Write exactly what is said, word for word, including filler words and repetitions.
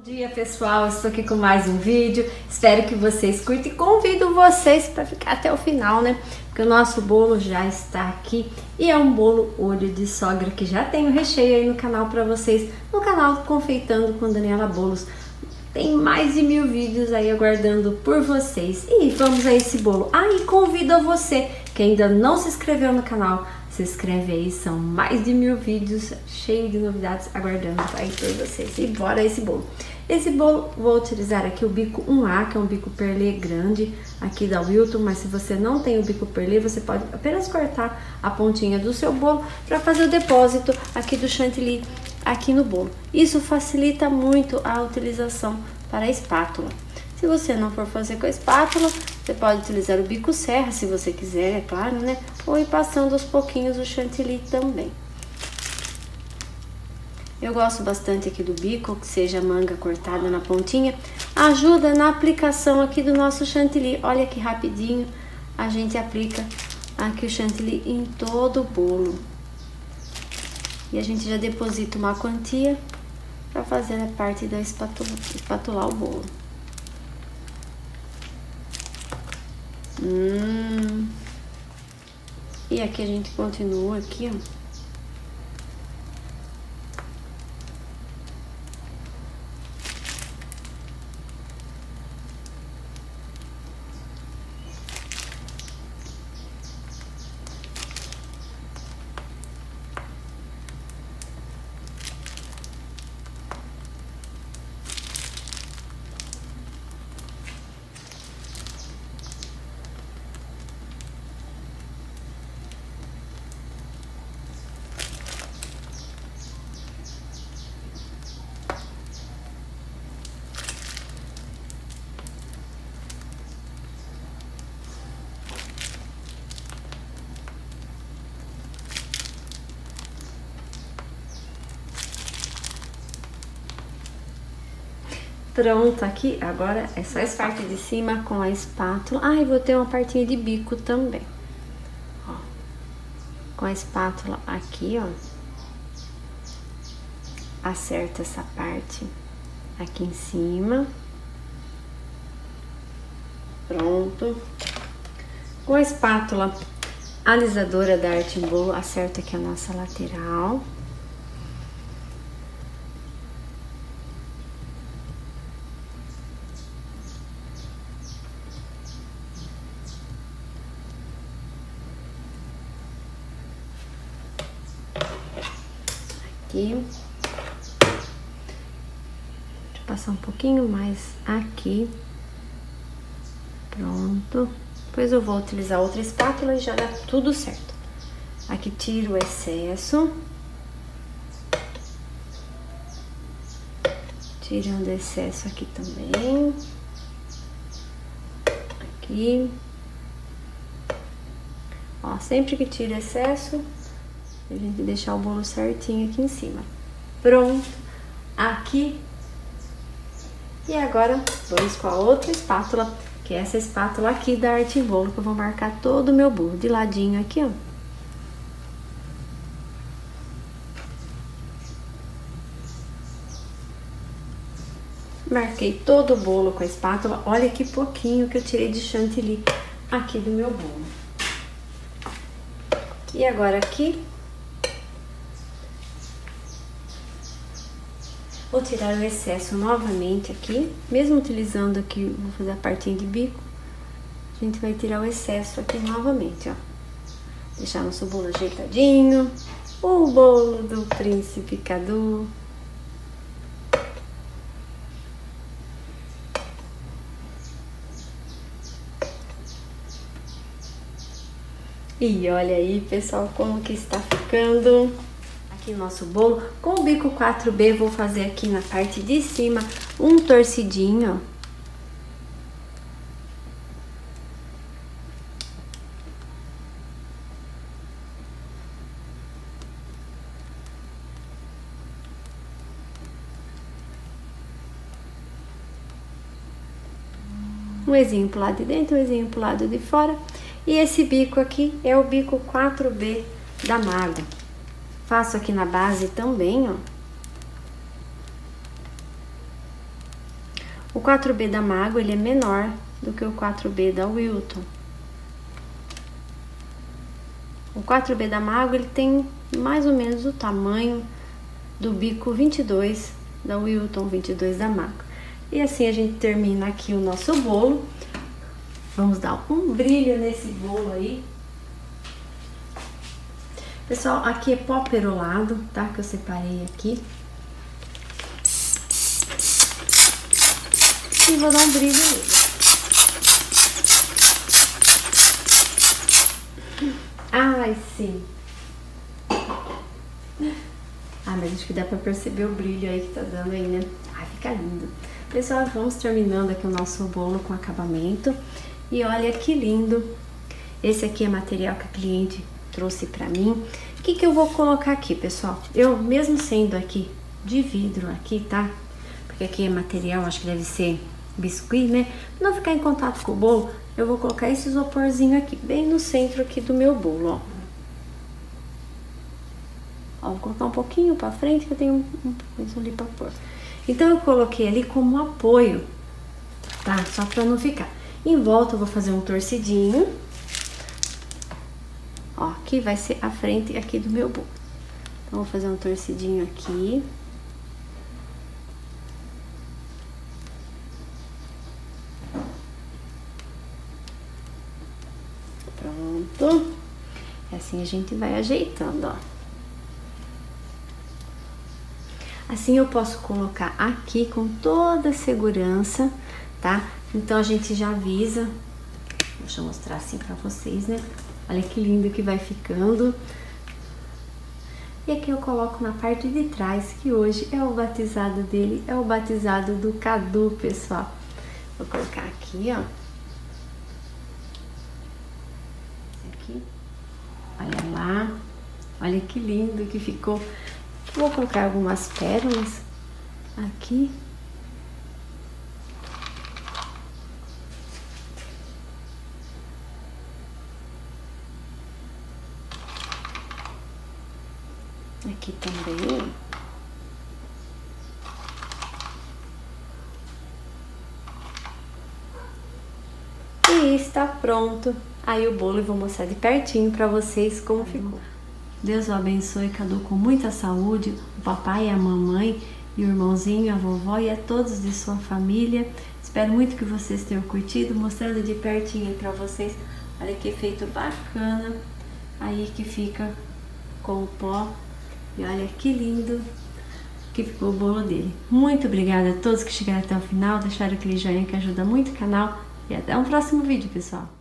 Bom dia, pessoal, estou aqui com mais um vídeo, espero que vocês curtem e convido vocês para ficar até o final, né? Porque o nosso bolo já está aqui e é um bolo olho de sogra que já tem o recheio aí no canal para vocês, no canal Confeitando com Daniela Bolos. Tem mais de mil vídeos aí aguardando por vocês e vamos a esse bolo. Ah, e convido a você que ainda não se inscreveu no canal, se inscreve aí, são mais de mil vídeos cheios de novidades aguardando aí por vocês. E bora esse bolo. Esse bolo, vou utilizar aqui o bico um A, que é um bico perlê grande aqui da Wilton, mas se você não tem o bico perlê, você pode apenas cortar a pontinha do seu bolo para fazer o depósito aqui do chantilly aqui no bolo. Isso facilita muito a utilização para a espátula. Se você não for fazer com a espátula, você pode utilizar o bico serra, se você quiser, é claro, né? Ou ir passando aos pouquinhos o chantilly também. Eu gosto bastante aqui do bico, que seja manga cortada na pontinha. Ajuda na aplicação aqui do nosso chantilly. Olha que rapidinho a gente aplica aqui o chantilly em todo o bolo. E a gente já deposita uma quantia para fazer a parte da espátula, espatular o bolo. Hum. E aqui a gente continua aqui, ó. Pronto, aqui agora é só essa parte de cima com a espátula. Ah, e vou ter uma partinha de bico também. Ó, com a espátula aqui, ó, acerta essa parte aqui em cima. Pronto. Com a espátula alisadora da Arte em Bolo, acerta aqui a nossa lateral. Aqui. Deixa eu passar um pouquinho mais aqui. Pronto. Depois eu vou utilizar outra espátula e já dá tudo certo. Aqui tiro o excesso. Tirando o excesso aqui também. Aqui. Ó, sempre que tira excesso, a gente deixar o bolo certinho aqui em cima. Pronto, aqui. E agora vamos com a outra espátula, que é essa espátula aqui da Arte em Bolo, que eu vou marcar todo o meu bolo de ladinho aqui, ó. Marquei todo o bolo com a espátula. Olha que pouquinho que eu tirei de chantilly aqui do meu bolo. E agora aqui vou tirar o excesso novamente aqui, mesmo utilizando aqui, vou fazer a partinha de bico, a gente vai tirar o excesso aqui novamente, ó. Deixar nosso bolo ajeitadinho, o bolo do Príncipe Cadu. E olha aí, pessoal, como que está ficando. Aqui nosso bolo com o bico quatro B, vou fazer aqui na parte de cima um torcidinho, um exinho pro lado de dentro, um exinho pro lado de fora. E esse bico aqui é o bico quatro B da Mago. Faço aqui na base também, ó. O quatro B da Mago, ele é menor do que o quatro B da Wilton. O quatro B da Mago, ele tem mais ou menos o tamanho do bico vinte e dois da Wilton, vinte e dois da Mago. E assim a gente termina aqui o nosso bolo. Vamos dar um brilho nesse bolo aí. Pessoal, aqui é pó perolado, tá? Que eu separei aqui. E vou dar um brilho nele. Ai, sim. Ah, mas acho que dá pra perceber o brilho aí que tá dando aí, né? Ai, fica lindo. Pessoal, vamos terminando aqui o nosso bolo com acabamento. E olha que lindo. Esse aqui é material que a cliente trouxe pra mim. O que que eu vou colocar aqui, pessoal? Eu, mesmo sendo aqui de vidro aqui, tá? Porque aqui é material, acho que deve ser biscuit, né? Pra não ficar em contato com o bolo, eu vou colocar esse isoporzinho aqui, bem no centro aqui do meu bolo, ó. Ó, vou colocar um pouquinho pra frente, que eu tenho um coisa ali pra pôr. Então, eu coloquei ali como apoio, tá? Só pra não ficar. Em volta, eu vou fazer um torcidinho. Ó, aqui vai ser a frente aqui do meu bolo. Então, vou fazer um torcidinho aqui. Pronto. E assim a gente vai ajeitando, ó. Assim eu posso colocar aqui com toda a segurança, tá? Então a gente já avisa. Deixa eu mostrar assim pra vocês, né? Olha que lindo que vai ficando. E aqui eu coloco na parte de trás, que hoje é o batizado dele, é o batizado do Cadu, pessoal. Vou colocar aqui, ó. Aqui. Olha lá. Olha que lindo que ficou. Vou colocar algumas pérolas aqui. Aqui também. E está pronto. Aí o bolo eu vou mostrar de pertinho para vocês como ficou. Deus o abençoe, Cadu, com muita saúde, o papai e a mamãe, e o irmãozinho, a vovó e a todos de sua família. Espero muito que vocês tenham curtido, mostrando de pertinho aí pra vocês. Olha que efeito bacana aí que fica com o pó. E olha que lindo que ficou o bolo dele. Muito obrigada a todos que chegaram até o final, deixaram aquele joinha que ajuda muito o canal. E até um próximo vídeo, pessoal.